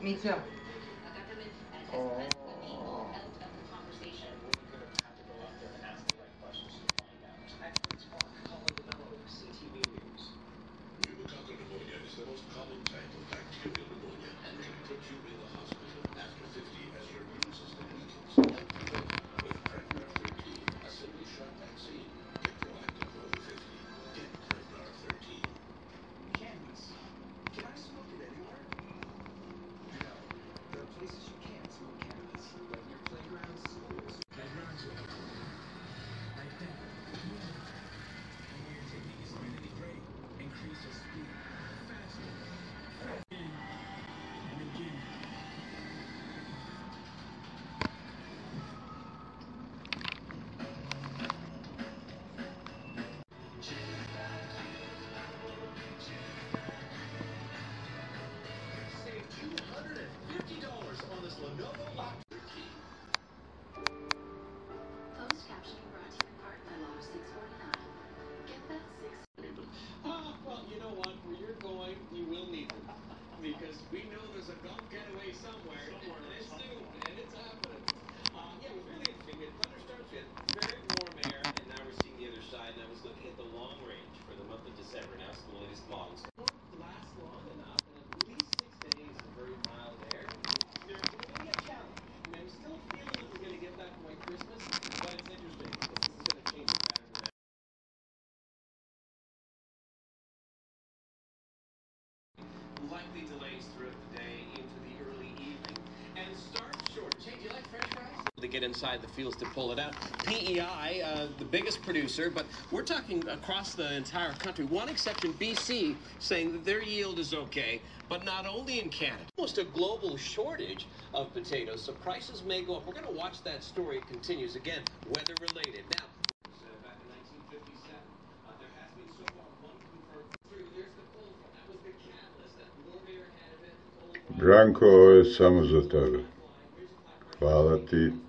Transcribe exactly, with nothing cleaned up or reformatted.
Me too. Oh. Pneumococcal pneumonia is the most common type of bacterial pneumonia and can put you in the hospital after fifty as your immune system weakens. Help prevent it with Prevnar thirteen, a single shot vaccine. Get proactive over fifty. Get Prevnar thirteen. Cannabis. Can I smoke it anywhere? No. There are places you can't smoke cannabis, like your playgrounds, schools. Playgrounds are like that. And what you're taking is really great. Increase your speed. Faster. Again. And again. Save two hundred fifty dollars on this Lenovo laptop. Closed captioning brought to you in part by Law six forty-nine. Get that six. Ah, well, you know what? Where you're going, you will need them. Because we know there's a golf getaway somewhere. Somewhere. And it's soon, and it's happening. Uh, yeah, it was really interesting. We had thunderstorms, we had very warm air, and now we're seeing the other side. And I was looking at the long range for the month of December. Now it's the latest models. Won't last long enough, and at least six days of very mild air. They're going to be a challenge. I mean, I'm still feeling that we're going to get that white Christmas, but it's interesting because this is going to change the pattern. Likely delays throughout the day into the early evening. And start shortage. Hey, do you like french fries? To get inside the fields to pull it out. P E I, uh, the biggest producer, but we're talking across the entire country. One exception, B C, saying that their yield is okay, but not only in Canada. Almost a global shortage of potatoes, so prices may go up. We're going to watch that story. It continues. Again, weather related. Now, back in nineteen fifty-seven, uh, there has been so far one confirmed. There's the cold front. That was the catalyst. That warm air had a bit. Branko je samozatav. Hvala ti.